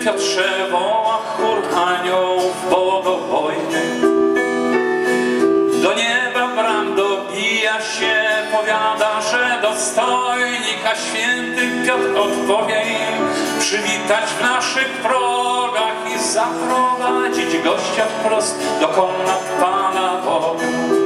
Piotrze woła chór aniołów bogobojnych. Do nieba bram dobija się, powiada, że dostojnik, a święty Piotr odpowie im: przywitać w naszych progach i zaprowadzić gościa wprost do komnat Pana Boga.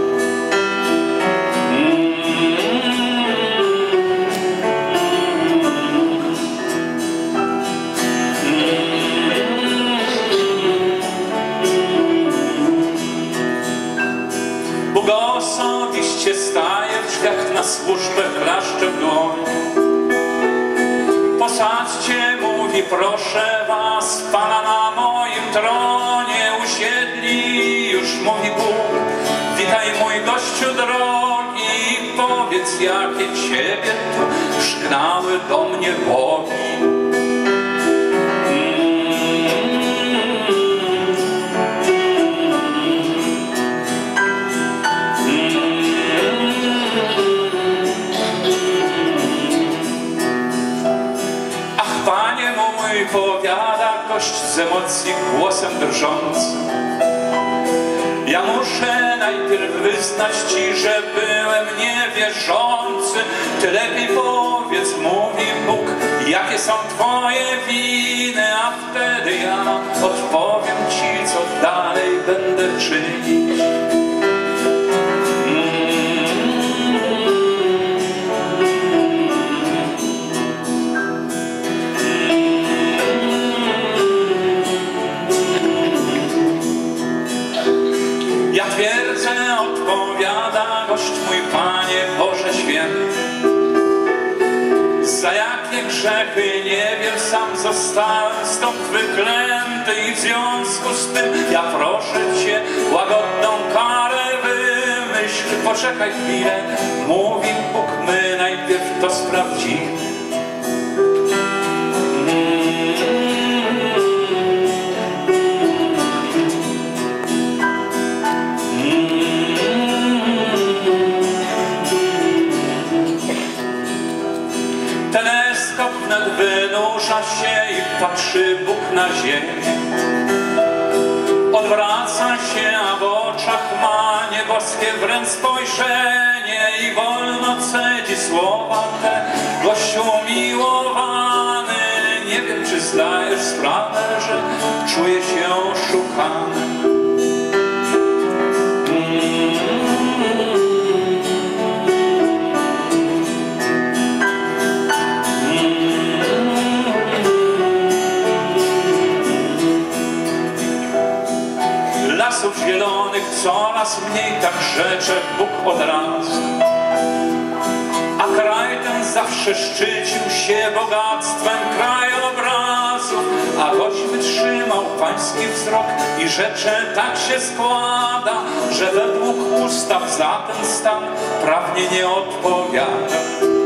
Bóg osobiście staje w drzwiach, na służbę klaszcze w dłoń. Posadźcie, mówi, proszę was, Pana na moim tronie usiedli. Już mówi Bóg: witaj mój gościu drogi, powiedz, jakie ciebie tu przygnały do mnie bogi. Powiada gość z emocji głosem drżącym: ja muszę najpierw wyznać ci, że byłem niewierzący. Ty lepiej powiedz, mówi Bóg, jakie są twoje winy, a wtedy ja odpowiem ci, co dalej będę czynić. Ja twierdzę, odpowiada gość mój, Panie Boże święty, za jakie grzechy nie wiem, sam zostałem stąd wyklęty i w związku z tym ja proszę Cię, łagodną karę wymyśl. Poczekaj chwilę, mówi Bóg, my najpierw to sprawdzimy. Teleskop wnet wynurza się i patrzy Bóg na ziemię. Odwraca się, a w oczach ma nieboskie wręcz spojrzenie i wolno cedzi słowa te: gościu umiłowany, nie wiem, czy zdajesz sprawę, że czuję się oszukany. Lasów zielonych coraz mniej, tak rzecze Bóg od razu. A kraj ten zawsze szczycił się bogactwem krajobrazu, a gość wytrzymał pański wzrok i rzecze tak się składa, że według ustaw za ten stan prawnie nie odpowiada.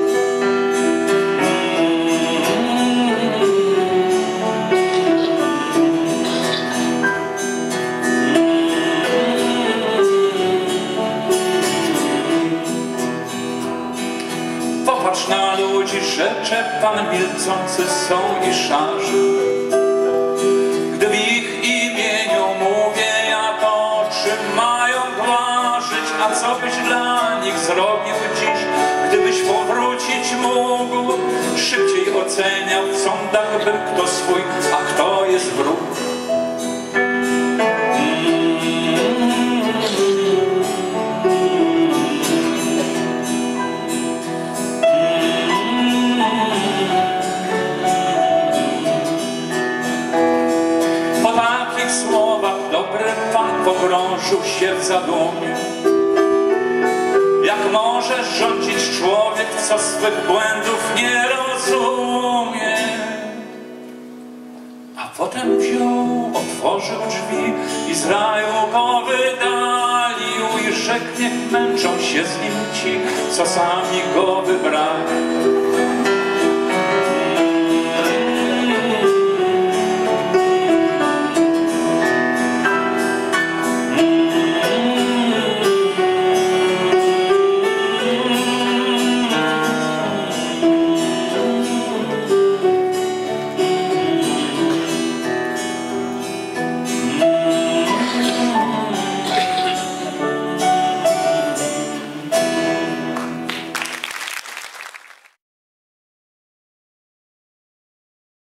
Popatrz na ludzi, rzecze Pan, milczący są i szarzy. Gdy w ich imieniu mówię, ja to czym mają ważyć? A co byś dla nich zrobił dziś, gdybyś powrócić mógł? Szybciej oceniał w sądach bym, kto swój, a kto jest wróg. Pogrążył się w zadumie. Jak może rządzić człowiek, co swych błędów nie rozumie? A potem wziął, otworzył drzwi i z raju go wydalił i rzekł: niech męczą się z nim ci, co sami go wybrali.